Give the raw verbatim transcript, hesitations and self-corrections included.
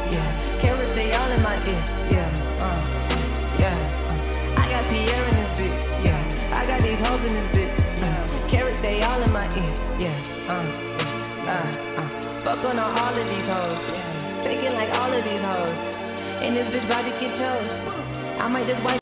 yeah. Carrots, they all in my ear, yeah, uh, yeah. Uh. I got Pierre in this bitch, yeah. I got these hoes in this bitch, yeah. Carrots, they all in my ear, yeah, uh, uh, uh. Fuck on all of these hoes, yeah. Taking like all of these hoes. And this bitch about to get choked. I might just wipe